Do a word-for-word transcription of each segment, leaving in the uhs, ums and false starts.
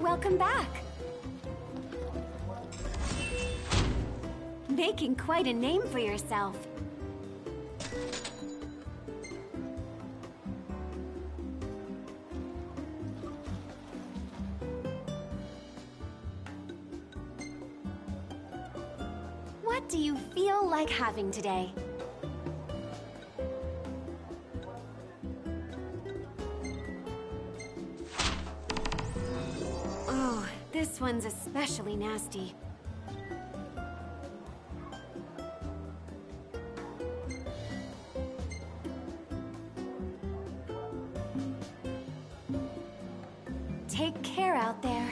Welcome back. Making quite a name for yourself. What do you feel like having today? Oh, this one's especially nasty. Take care out there.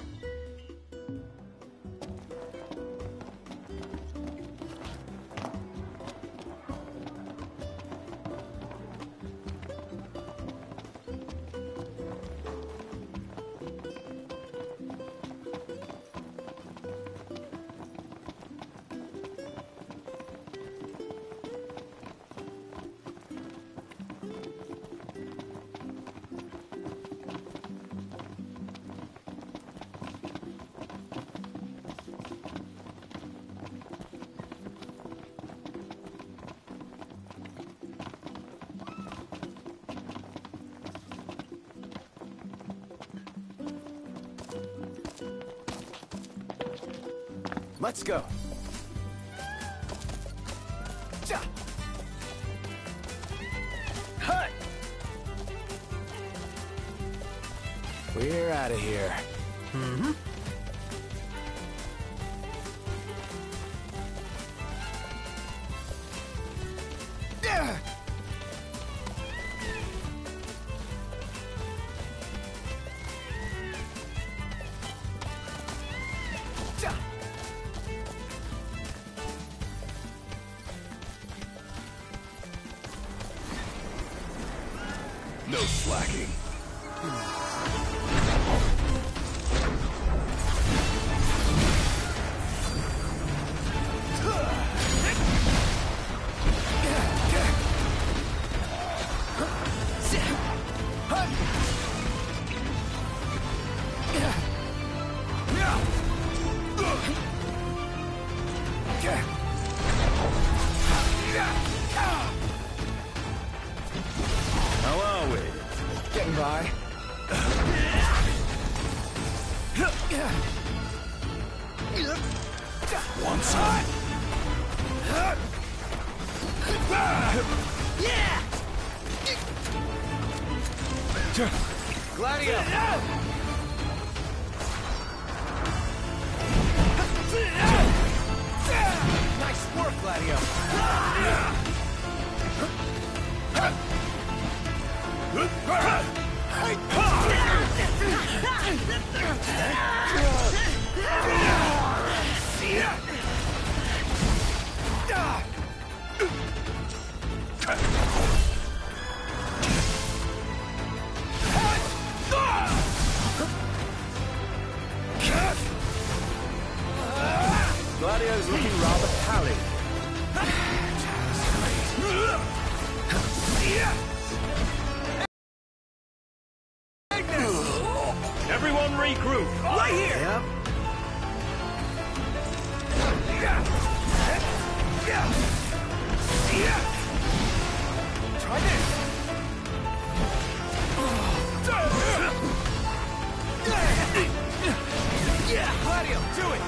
Let's go. Hey! We're out of here. Mm-hmm. No slacking. How are we? Getting by. Want some? Yeah! Gladio! Nice work, Gladio! Gladio's looking rather pallid. Everyone regroup! Right here! Yep. Try this! Yeah, Gladio, do it!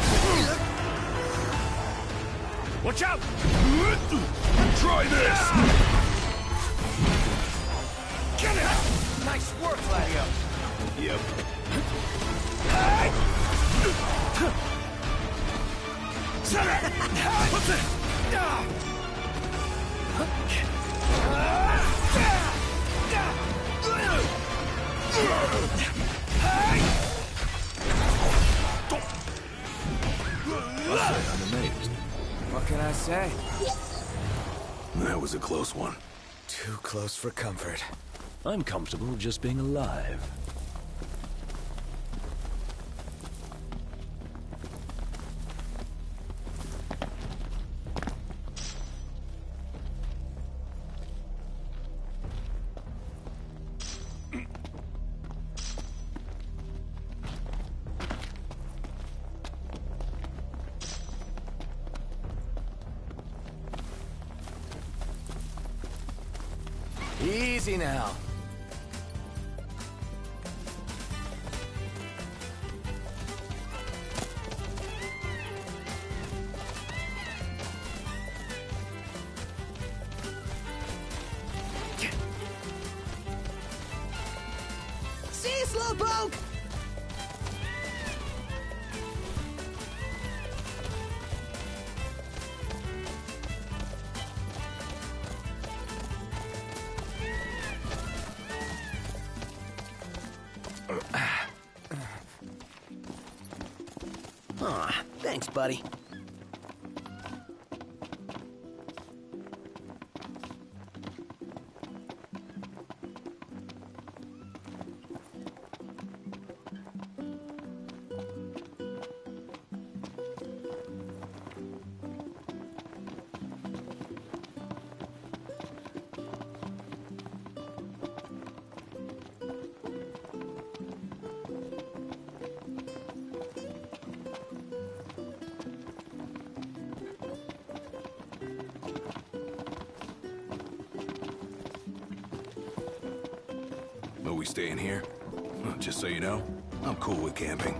Watch out! Try this! Get it! Nice work, Gladio! Yep. What's it? I'm amazed. What can I say? That was a close one. Too close for comfort. I'm comfortable just being alive. Easy now. See you, Slowpoke! Aw, thanks, buddy. Are we staying here? Well, just so you know, I'm cool with camping.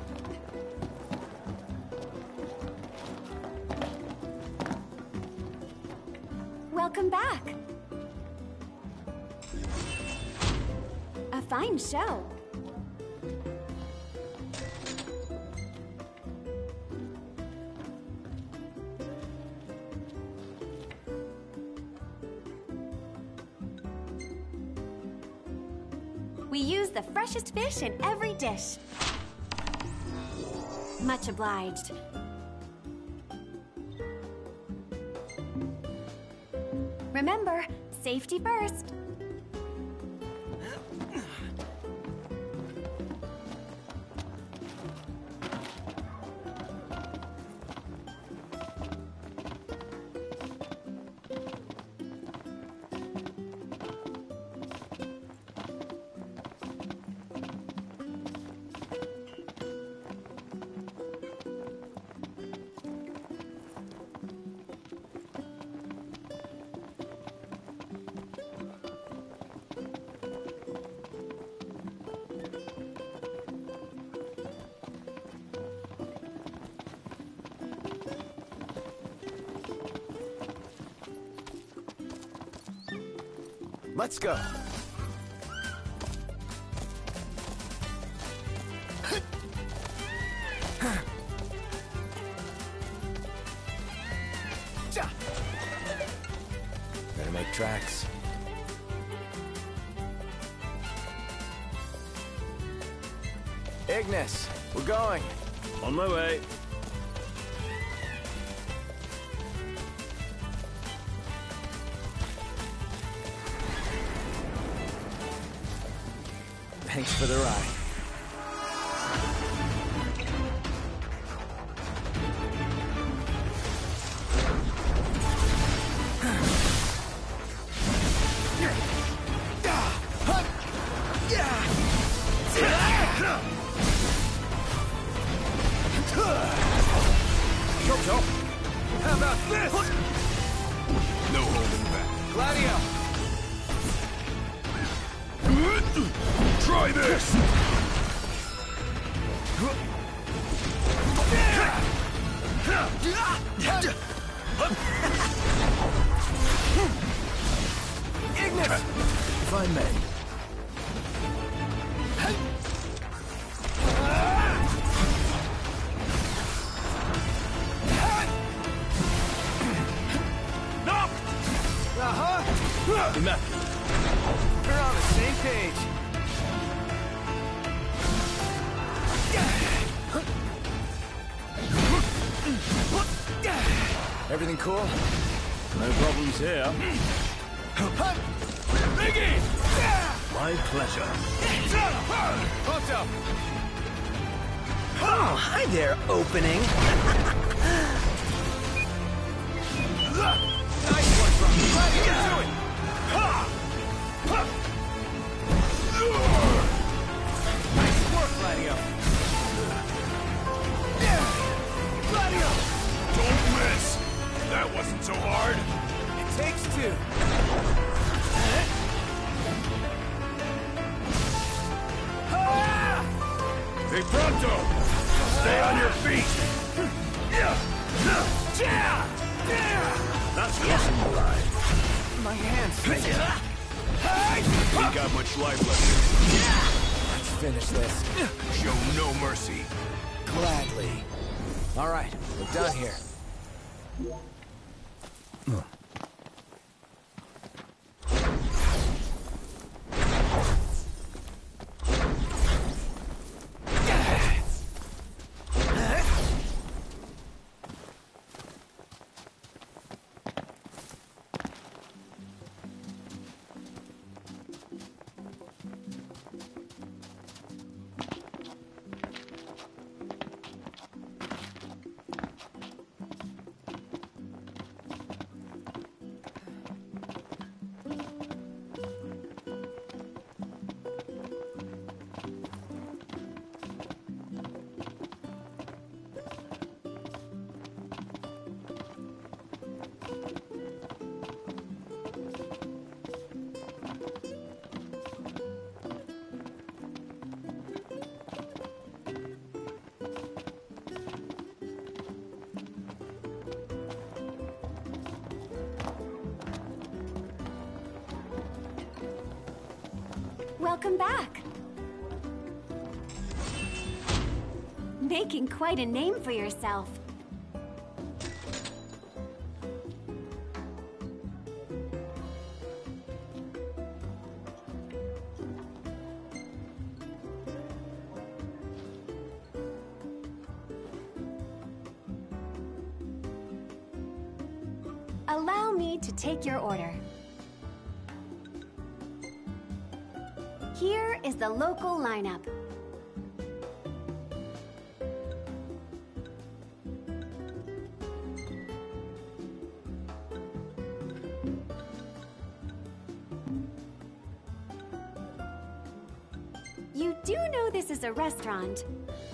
Welcome back. A fine show. We use the freshest fish in every dish. Much obliged. Remember, safety first. Let's go. Better make tracks. Ignis, we're going. On my way. Thanks for the ride. Jojo, how about this? No holding back. Gladio! Try this! Ignis! If I may. Uh-huh! Immaculate. We're on the same page. Everything cool? No problems here. Biggie! My pleasure. Hooked up! Oh, hi there, opening. Nice one, bro. Gladio, do it! Nice work, Gladio. Gladio! Don't miss! That wasn't so hard. It takes two. Ready, pronto! Stay on your feet! That's crossing the line. My hands. Ain't got much life left. Let's finish this. Show no mercy. Gladly. All right, we're done here. Welcome back. Making quite a name for yourself. Allow me to take your order. Here is the local lineup. You do know this is a restaurant.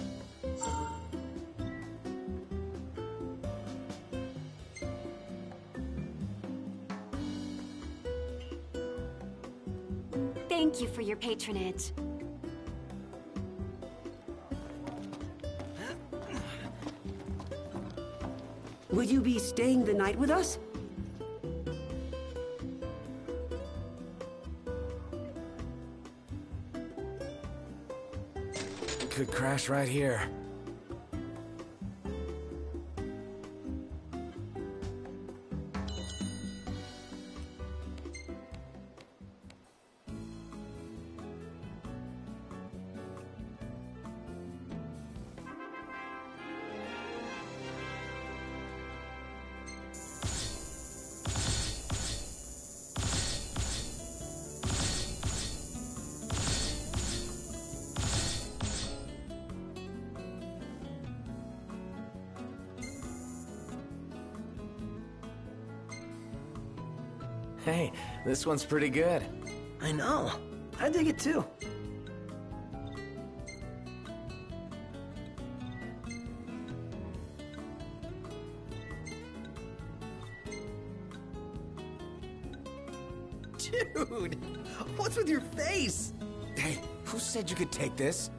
Thank you for your patronage. Will you be staying the night with us? Could crash right here. Hey, this one's pretty good. I know. I dig it too. Dude, what's with your face? Hey, who said you could take this?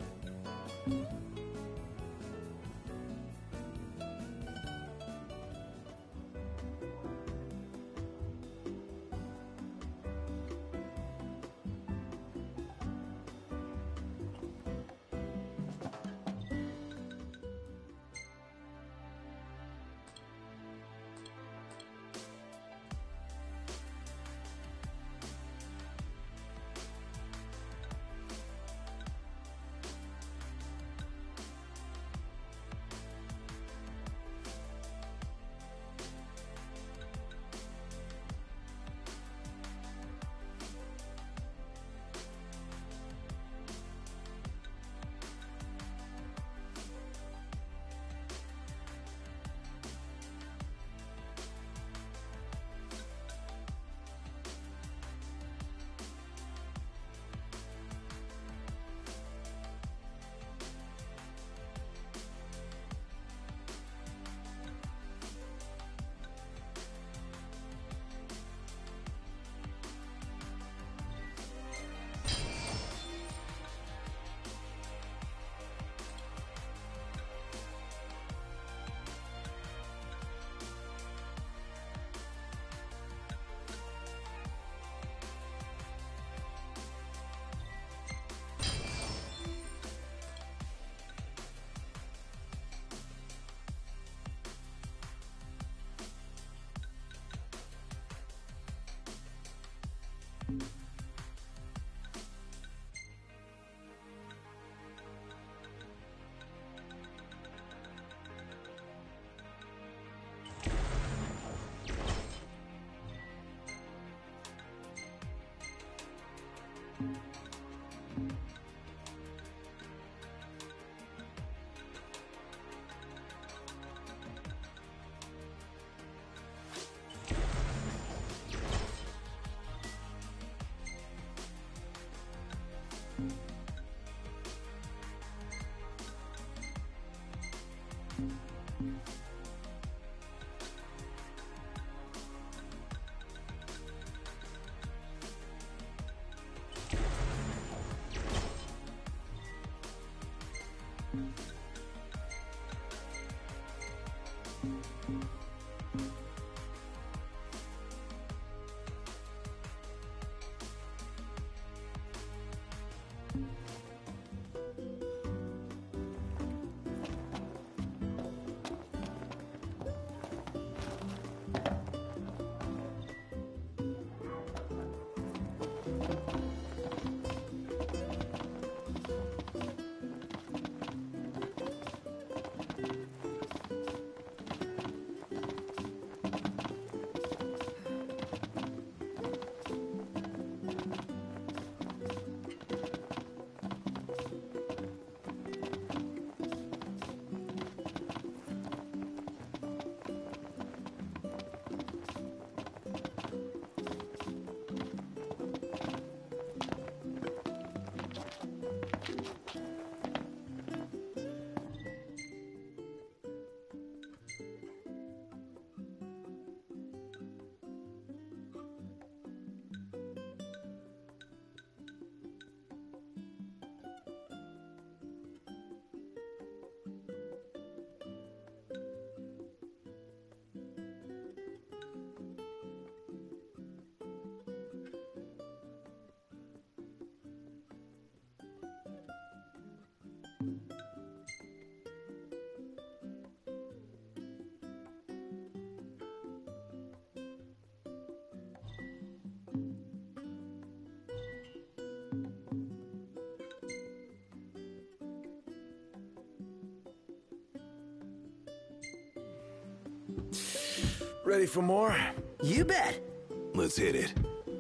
Ready for more? You bet. Let's hit it.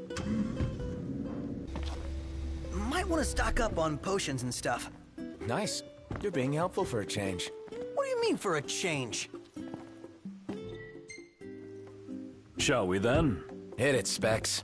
Might want to stock up on potions and stuff. Nice. You're being helpful for a change. What do you mean for a change? Shall we then? Hit it, Specs.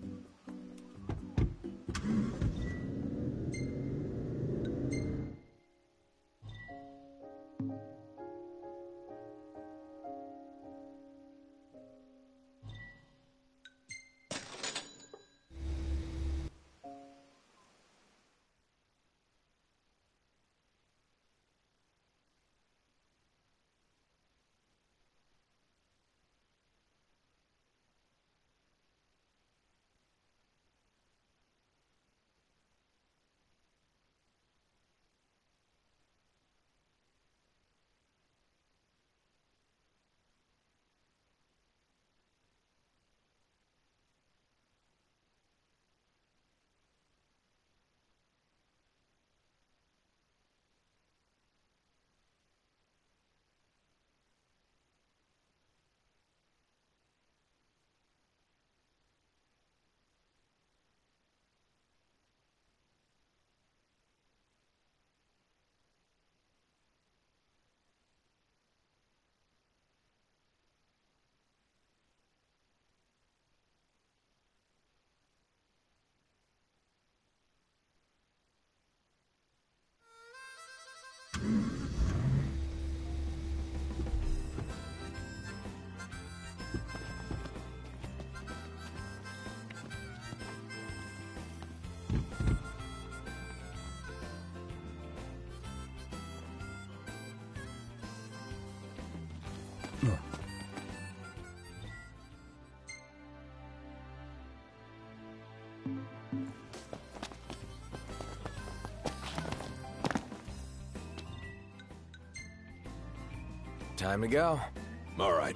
Time to go. All right.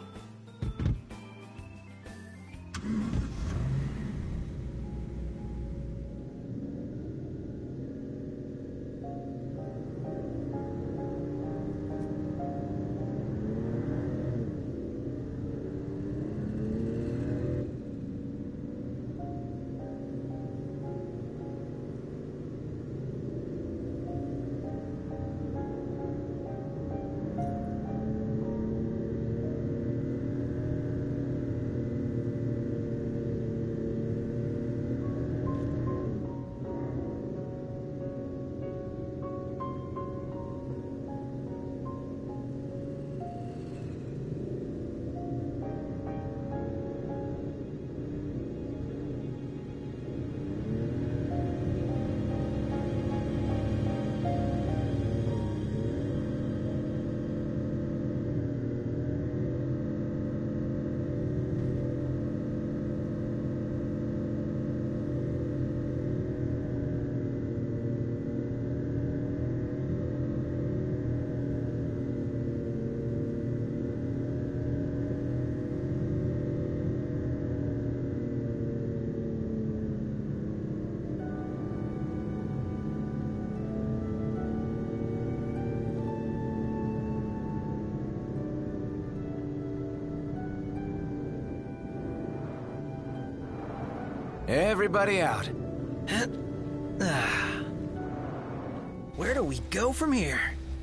Everybody out. Where do we go from here?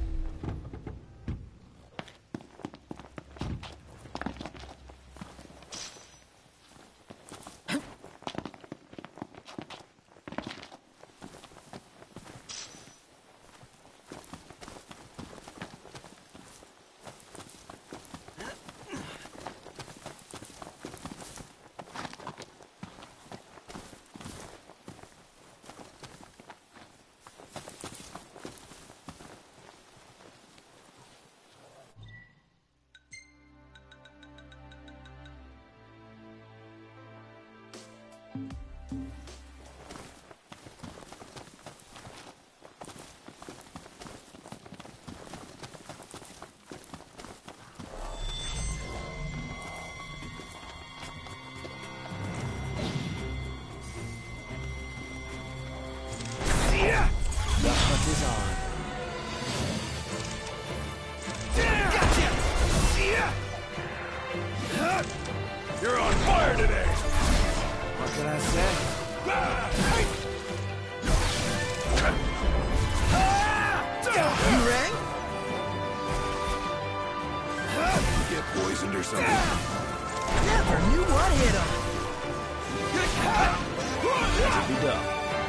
The hunt is on. You're on fire today! What can I say? You rang? You get poisoned or something? Never knew what hit him. To be done.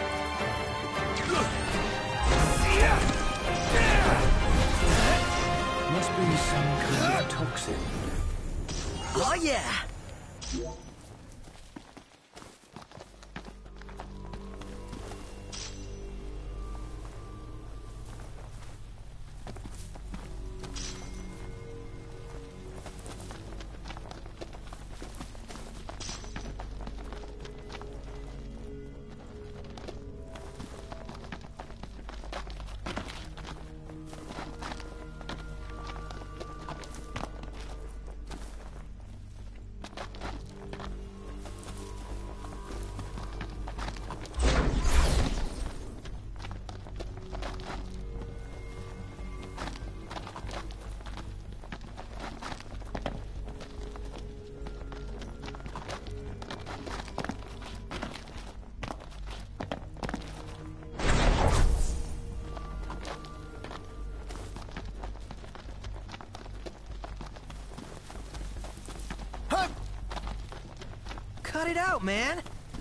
Must be some kind of toxin. Oh yeah. Cut it out, man!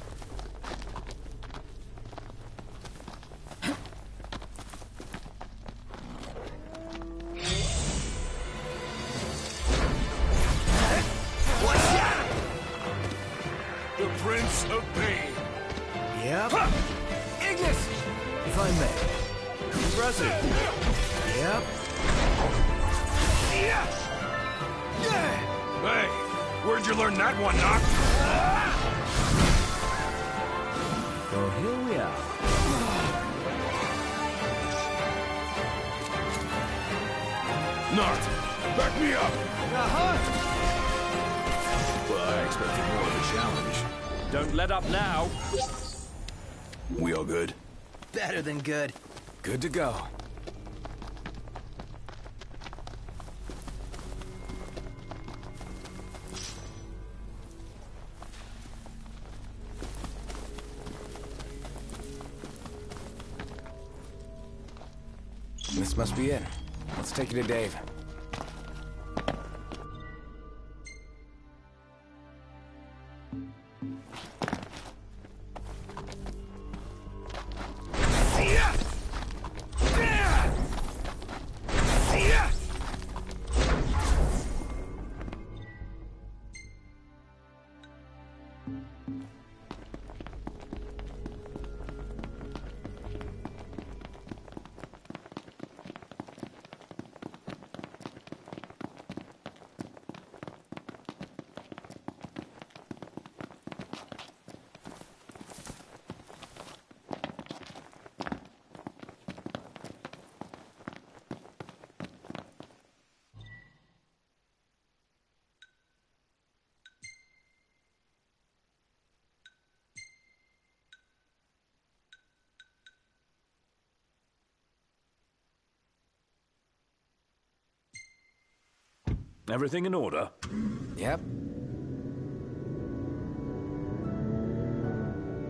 What's that? The Prince of Pain. Yep. Ignis! If I may. Impressive. Yep. Hey, where'd you learn that one, Noct? So here we are. Noct, back me up! Uh-huh. Well, I expected more of a challenge. Don't let up now. We all good? Better than good. Good to go. This must be it. Let's take you to Dave. Everything in order? Yep.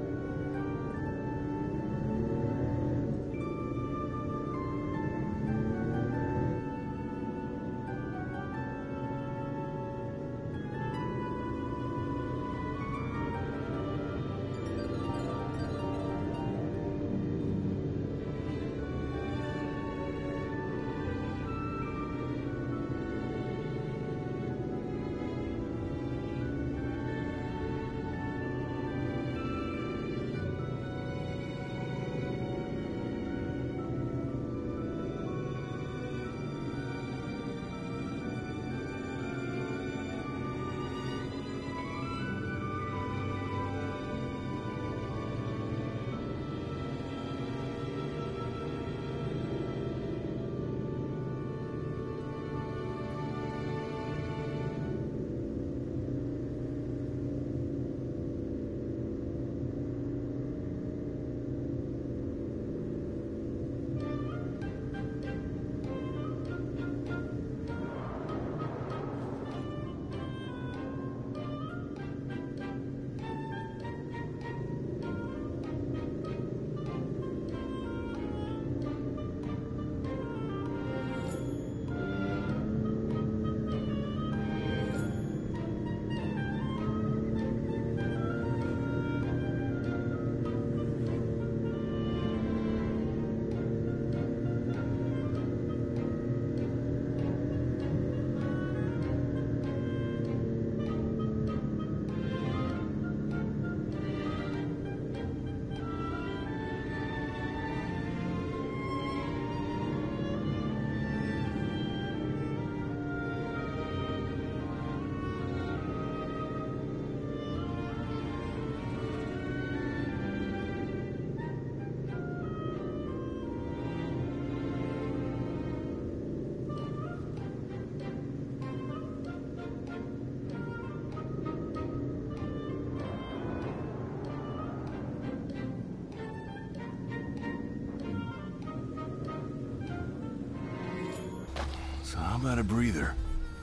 about a breather?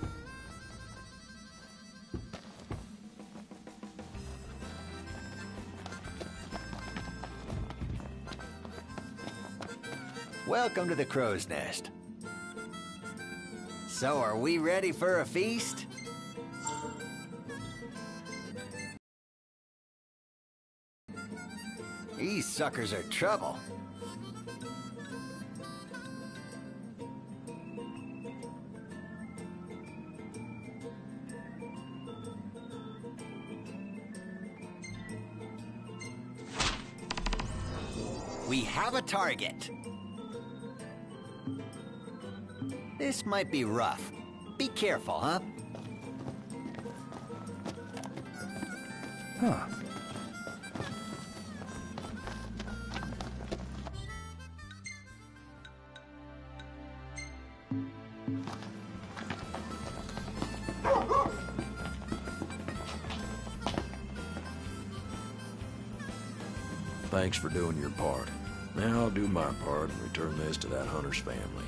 Welcome to the Crow's Nest. So, are we ready for a feast? These suckers are trouble. We have a target. This might be rough. Be careful, huh? Huh. Thanks for doing your part. Now I'll do my part and return this to that hunter's family.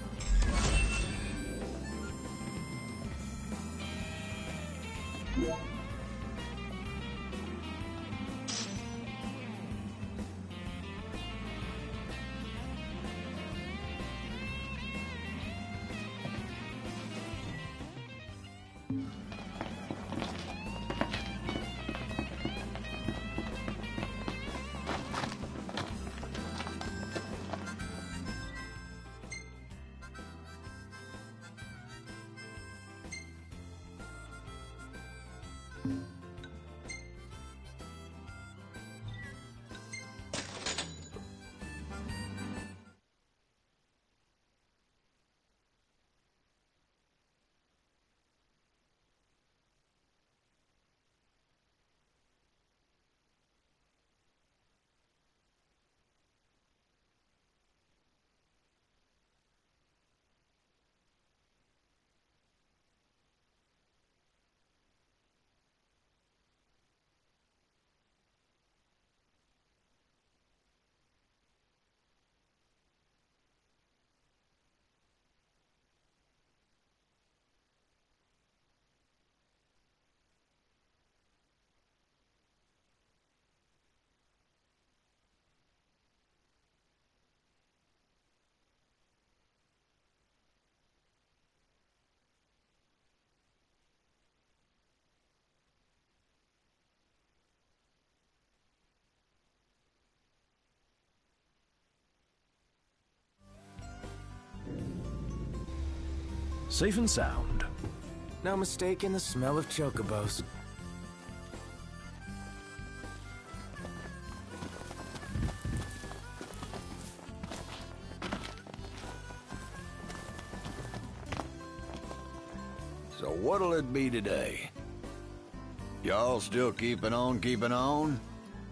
Safe and sound. No mistaking the smell of chocobos. So what'll it be today? Y'all still keeping on, keeping on?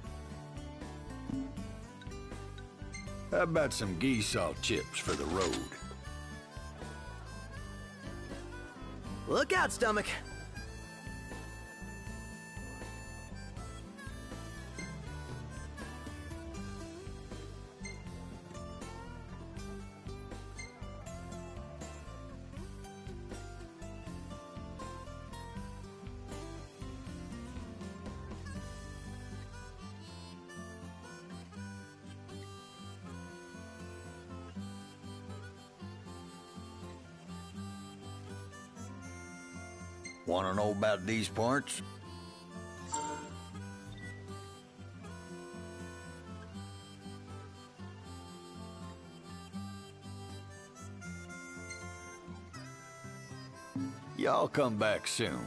How about some geese salt chips for the road? Look out, stomach. Wanna know about these parts? Y'all come back soon.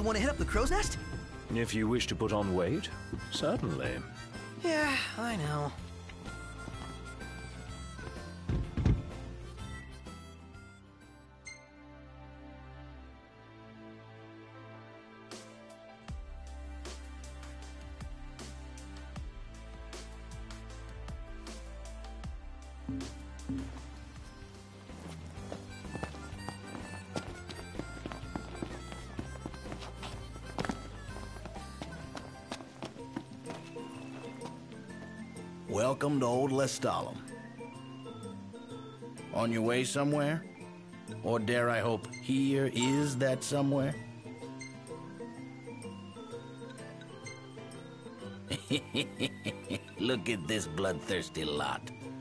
want to hit up the crow's nest? If you wish to put on weight, certainly. Yeah, I know. Welcome to Old Lestalem. On your way somewhere? Or dare I hope, here is that somewhere? Look at this bloodthirsty lot.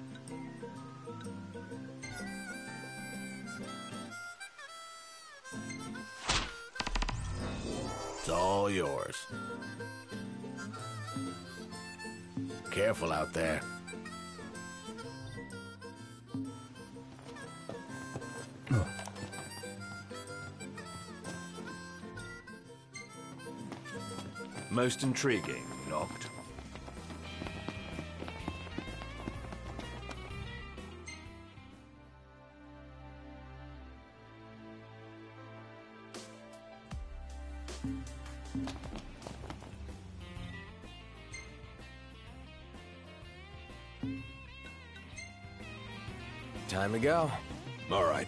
It's all yours. Careful out there. Most intriguing, Noct. Time to go. All right.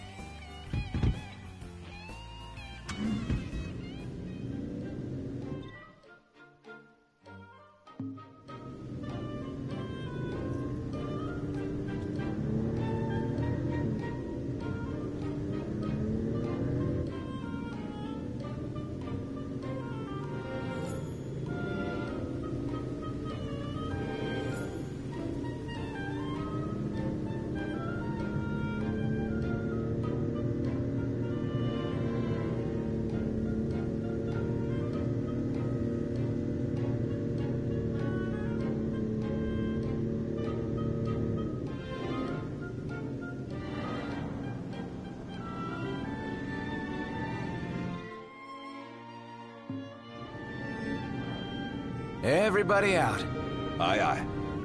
Everybody out. Aye, aye.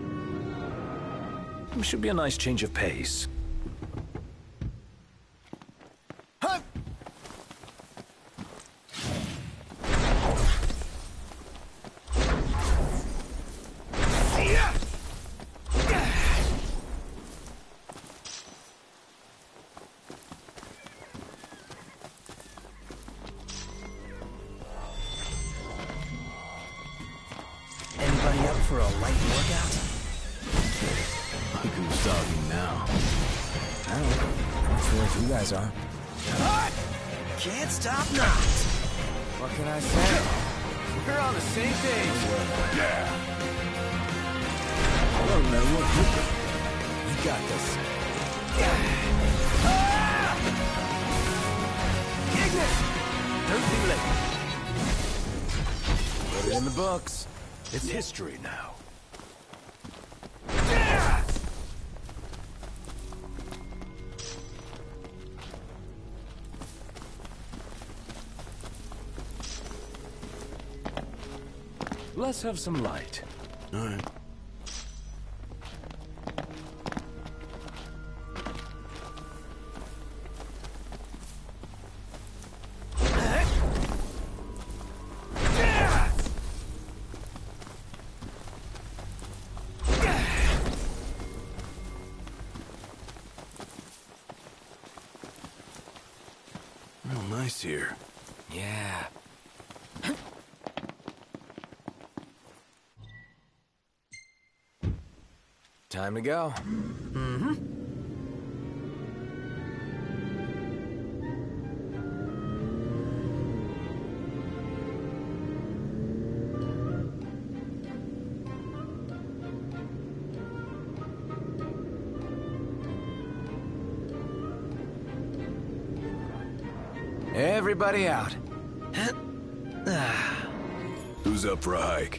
Should be a nice change of pace. Anybody up for a light workout? Who's talking now? I don't know. I'm sure if you guys are. Can't stop now. What can I say? We're on the same page. Yeah. I don't know what you got. You got this. Ignis! Don't be late. Put it in the books. It's history now. Let's have some light. All right. Real nice here. Yeah. Time to go. Mm-hmm. Everybody out. Who's up for a hike?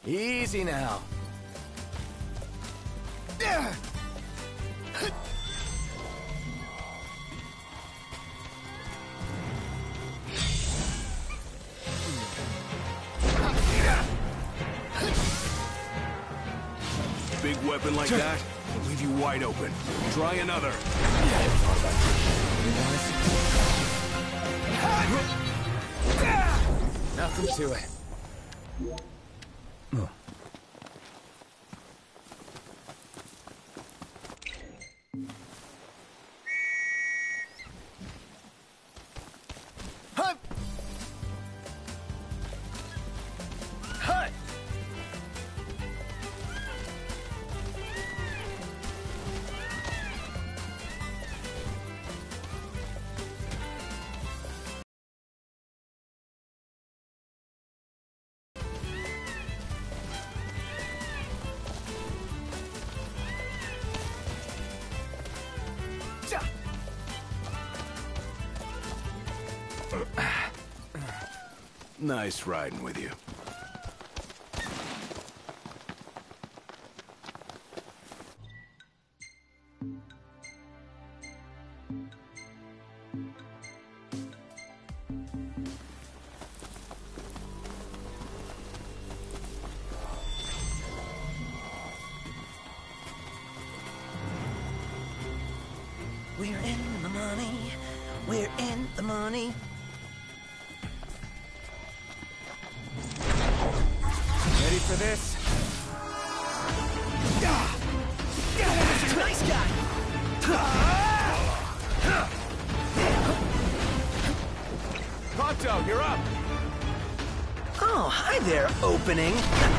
Easy now. Big weapon like that will leave you wide open. Try another. Nothing to it. Huh. Huh. Nice riding with you. We're in the money. We're in the money. Ready for this? Nice guy. Pronto, you're up. Oh, hi there, opening.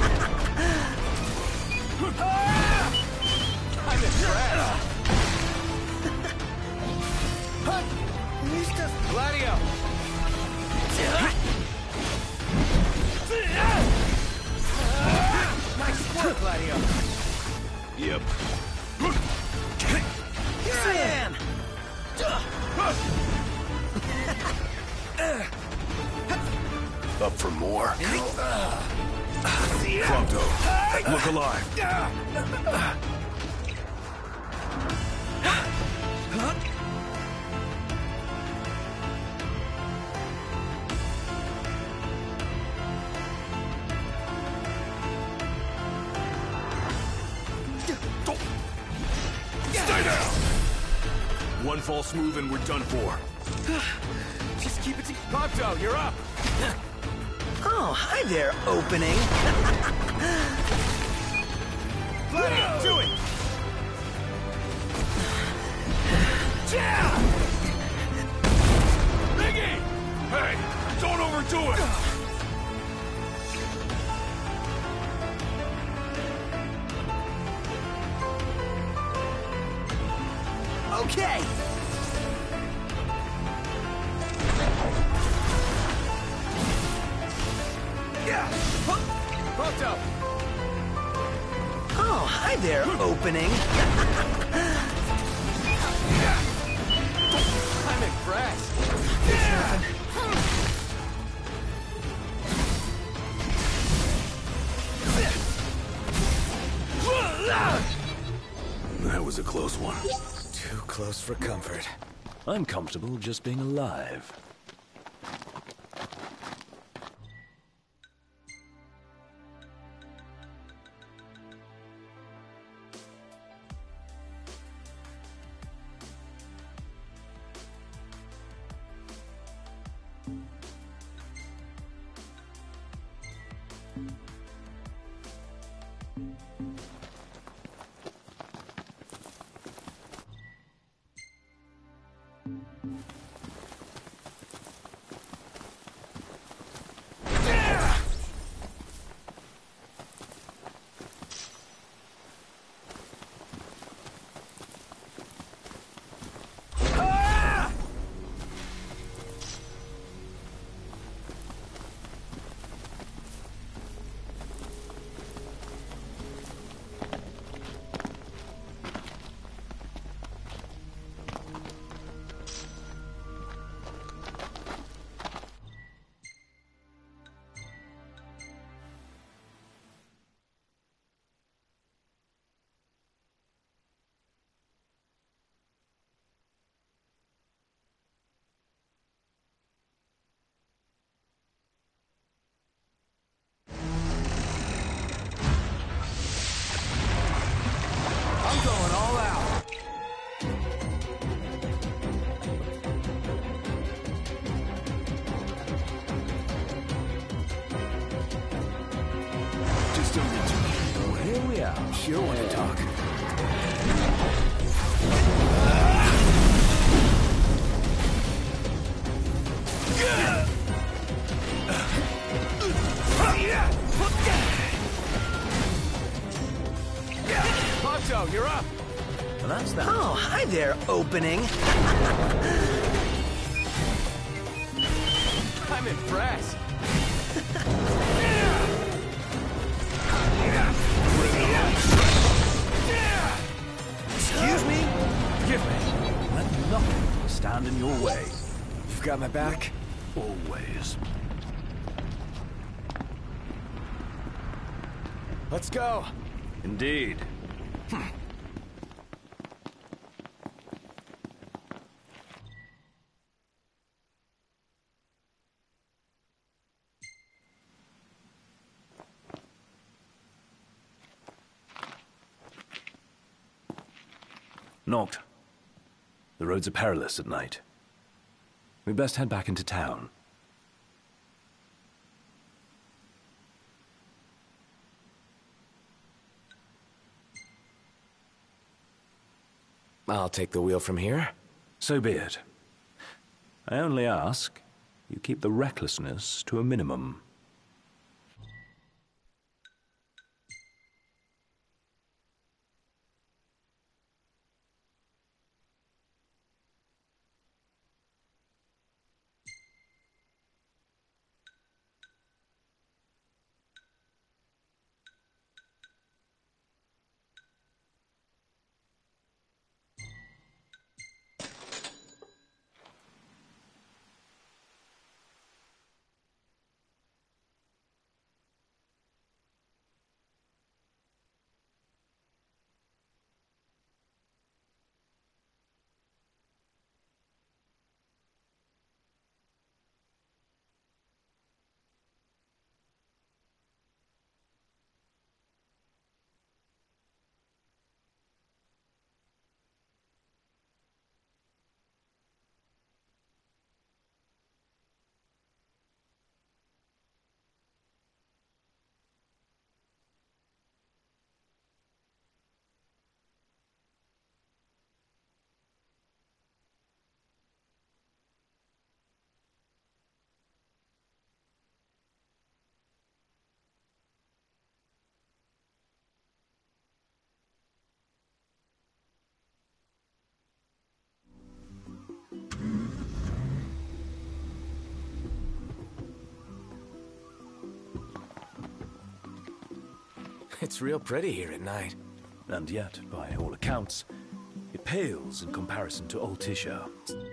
I'm impressed. He's just... Gladio. Nice work, Gladio. Yep. Here I am. Up for more. Pronto, look alive. Stay down! One false move and we're done for. Just keep it together. Pronto, you're up. Oh, hi there, opening. Gladio, do it. Yeah! Biggie! Hey, don't overdo it! Okay. Yeah. Pronto. Oh, hi there, opening. I'm impressed. That was a close one. Too close for comfort. I'm comfortable just being alive. couch. Sure want to talk. Poncho, you're up. And that's that. Oh, hi there, opening. I'm impressed. Excuse me? Give me. Let nothing stand in your way. You've got my back. Always. Let's go. Indeed. Noct. The roads are perilous at night. We'd best head back into town. I'll take the wheel from here. So be it. I only ask you keep the recklessness to a minimum. It's real pretty here at night. And yet, by all accounts, it pales in comparison to Old Tisha.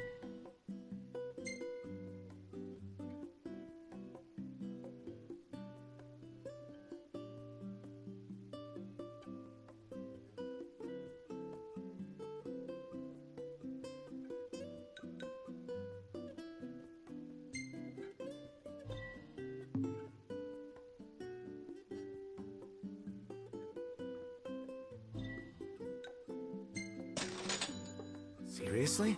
Seriously?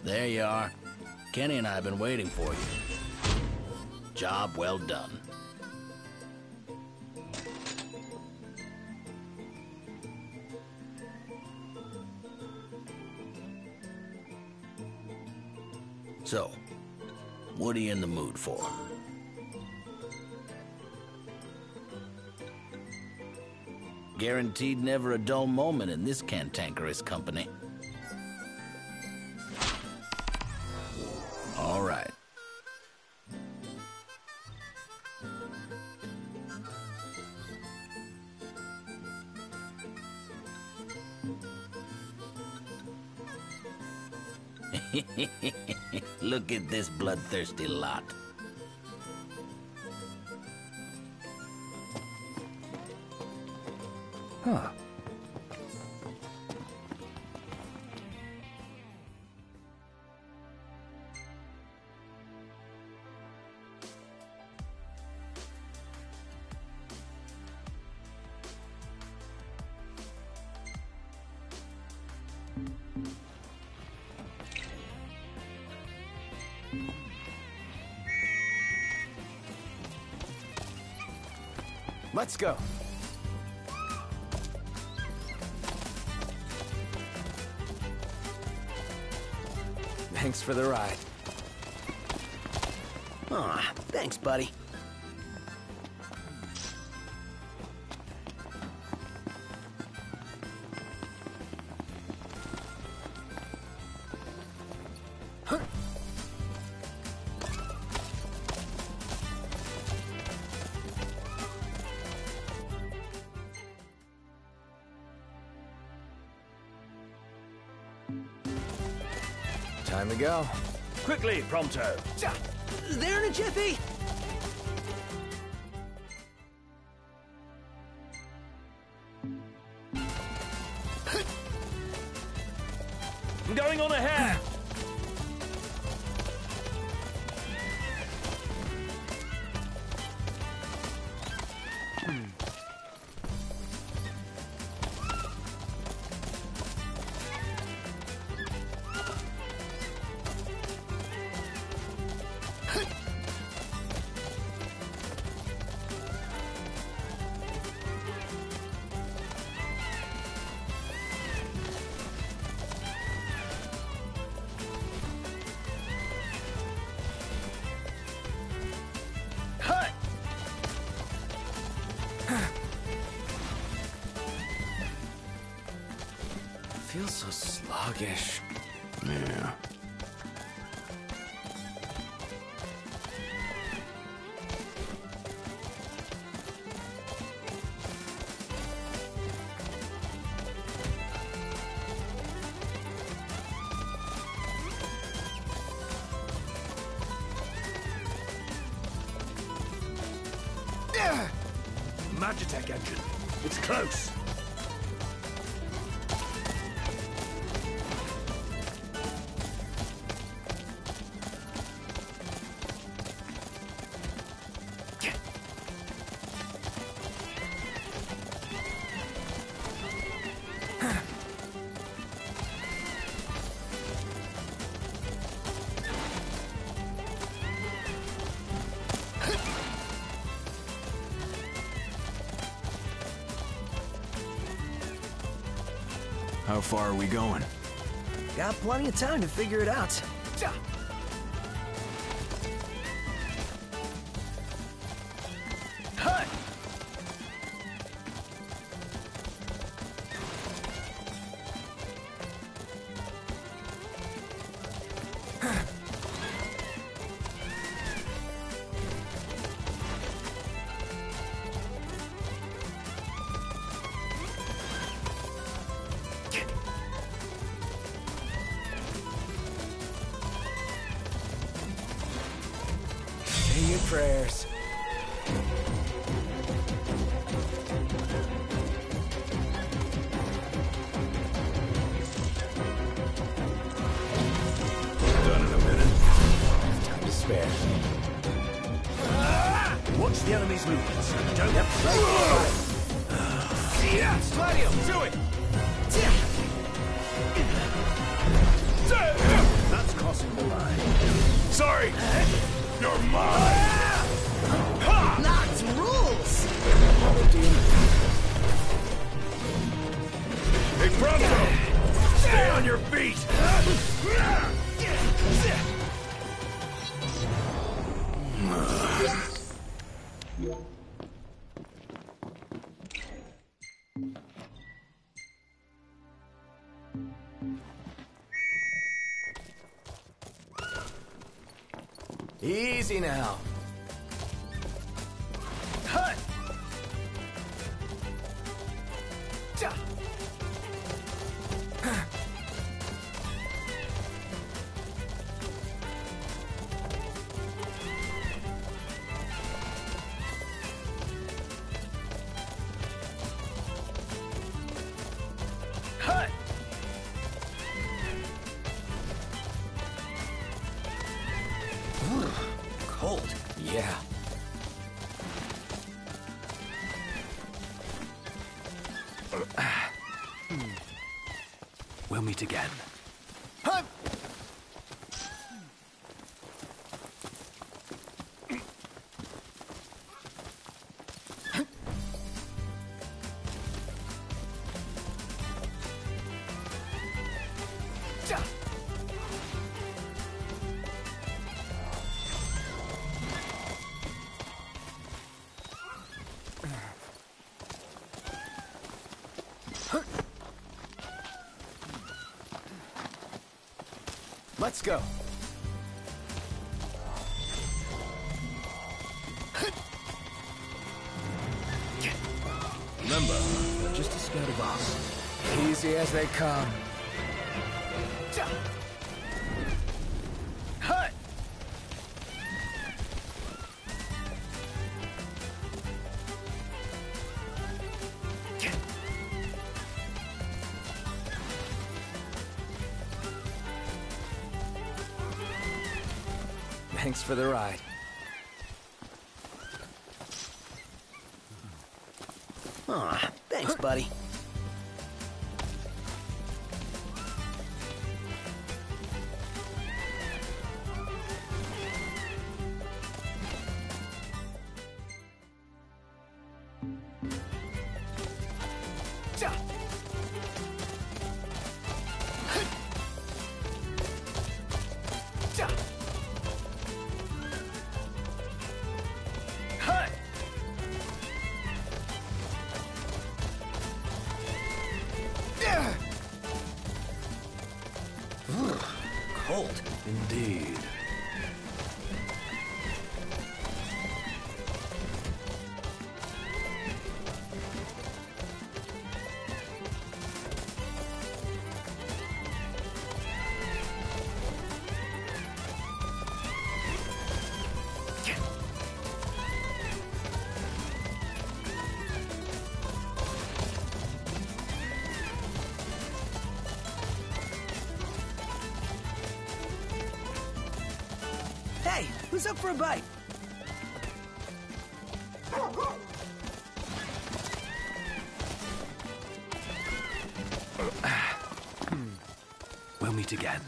There you are. Kenny and I have been waiting for you. Job well done. So, what are you in the mood for? Guaranteed never a dull moment in this cantankerous company. All right. Look at this bloodthirsty lot. Huh. Let's go. Thanks for the ride. Aw, thanks, buddy. Time to go. Quickly, Prompto. There in a jiffy! I'm going on ahead. Feels so sluggish. Yeah. Magitech engine. It's close. How far are we going? Got plenty of time to figure it out. Say your prayers. Done in a minute. Time to spare. Watch the enemy's movements. Don't Yep, right. Yes, Gladio, do it! That's crossing the line. Sorry! You're mine! Noct rules! Hey, Pronto! Stay on your feet! Easy now. Hut! Ja! Hut! Cold. Yeah. We'll meet again. Hut! Ja! Let's go. Remember, they're just as scared of us. Easy as they come. Ja! Hut! Thanks for the ride. Aw, thanks, buddy. Ja! Ja! Hut! Yeah! Cold. Indeed. Hey, who's up for a bite? We'll meet again.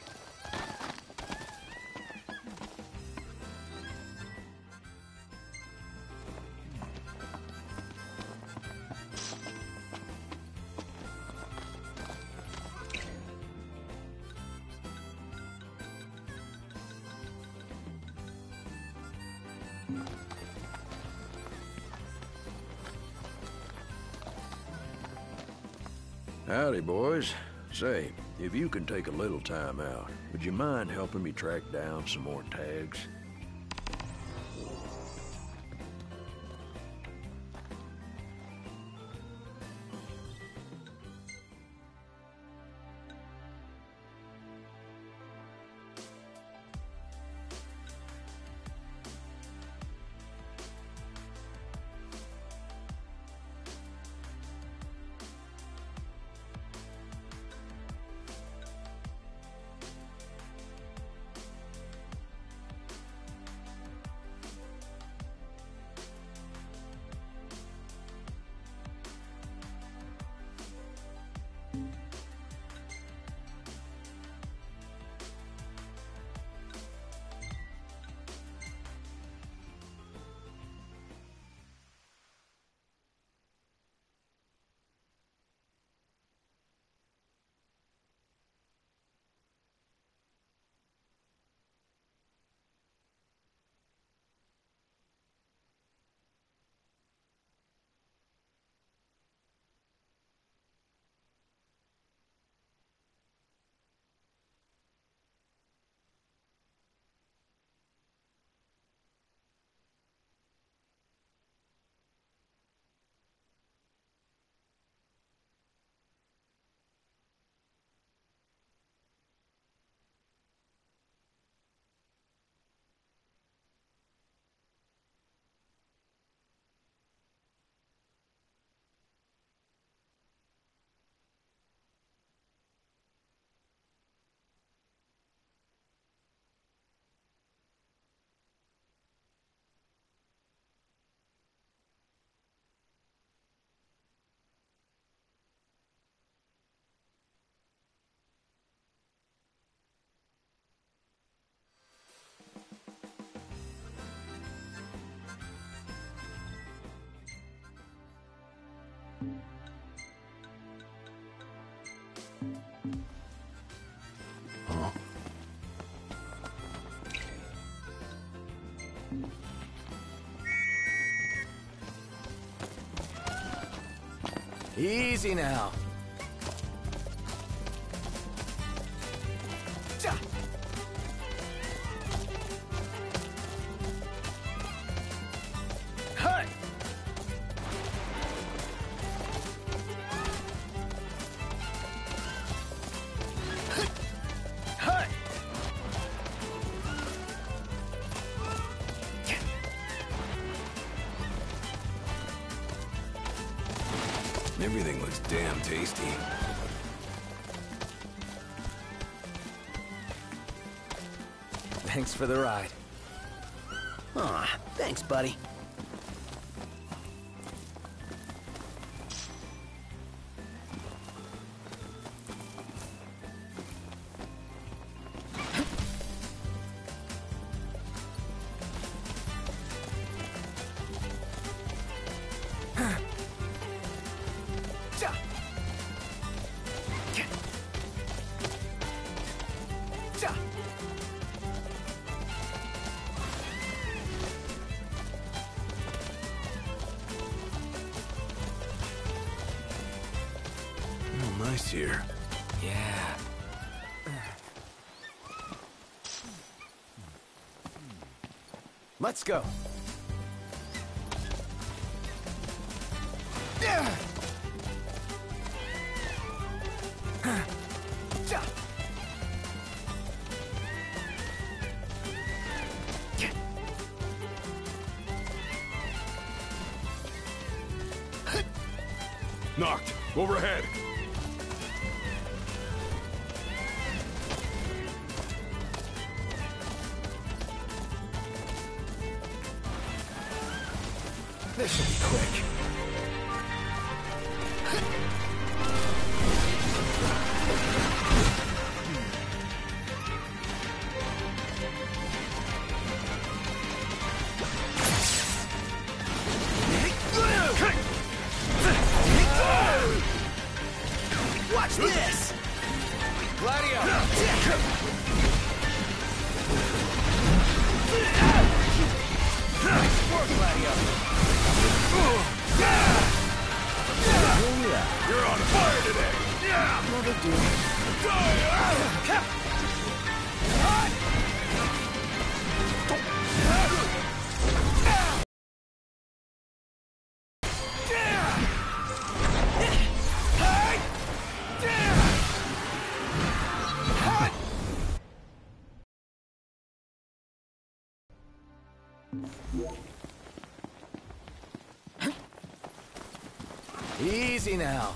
Howdy, boys. Say, if you can take a little time out, would you mind helping me track down some more tags? Easy now. Hey! Hey! Everything looks damn tasty. Thanks for the ride. Aw, thanks, buddy. Oh, nice here. Yeah. Let's go. Knocked. Overhead. This will be quick. Watch this! Gladio! Nice work, Gladio! You're on fire today. No big deal. Easy now.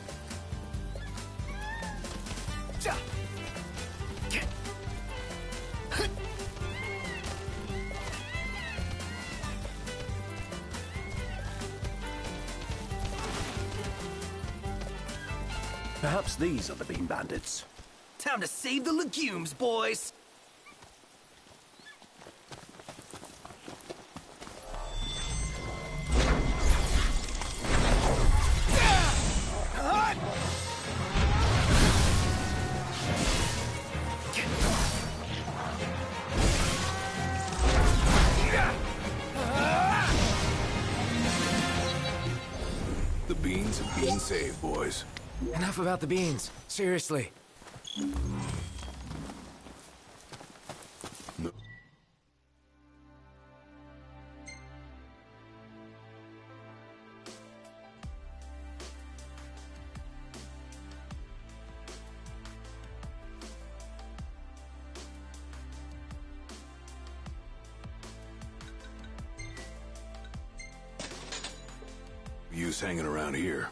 Perhaps these are the Bean Bandits. Time to save the legumes, boys! The beans have been saved, boys. Enough about the beans. Seriously. No. Use hanging around here.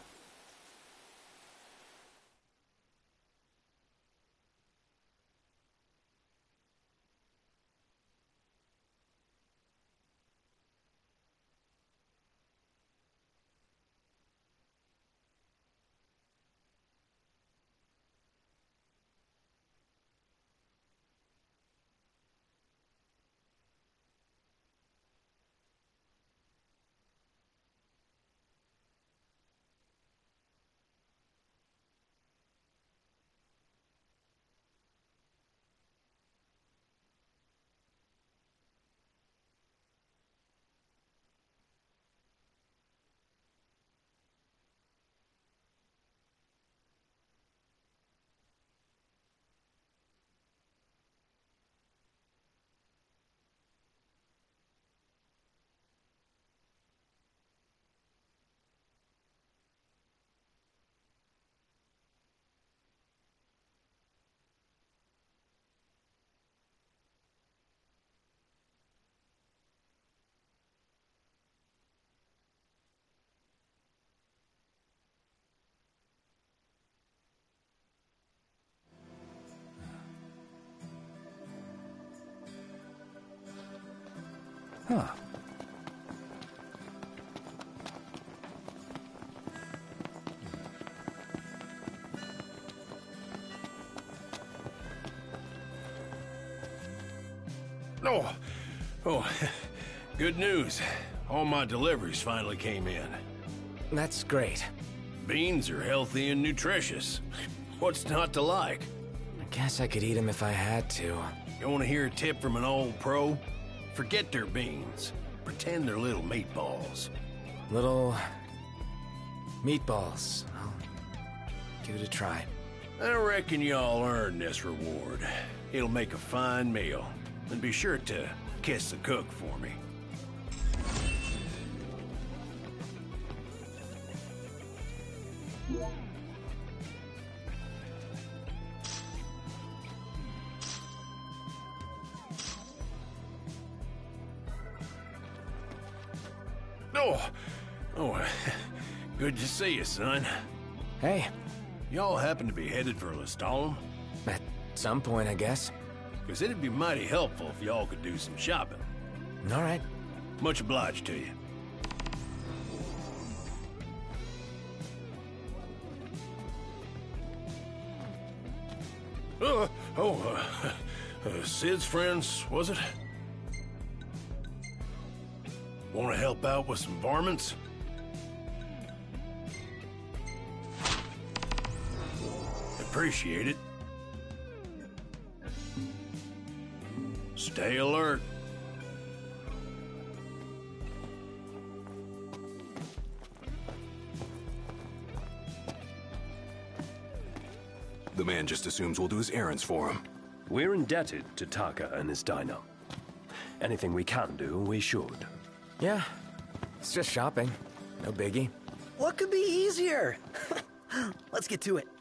Huh. Oh, oh, good news. All my deliveries finally came in. That's great. Beans are healthy and nutritious. What's not to like? I guess I could eat them if I had to. You want to hear a tip from an old pro? Forget their beans. Pretend they're little meatballs. Little... meatballs. I'll give it a try. I reckon y'all earn this reward. It'll make a fine meal. And be sure to kiss the cook for me. Oh, oh, good to see you, son. Hey, Y'all happen to be headed for Lestalem? at some point, I guess. Because it'd be mighty helpful if y'all could do some shopping. All right. Much obliged to you. Uh, oh, uh, uh, Sid's friends, was it? Want to help out with some varmints? Appreciate it. Stay alert. The man just assumes we'll do his errands for him. We're indebted to Taka and his diner. Anything we can do, we should. Yeah, it's just shopping. No biggie. What could be easier? Let's get to it.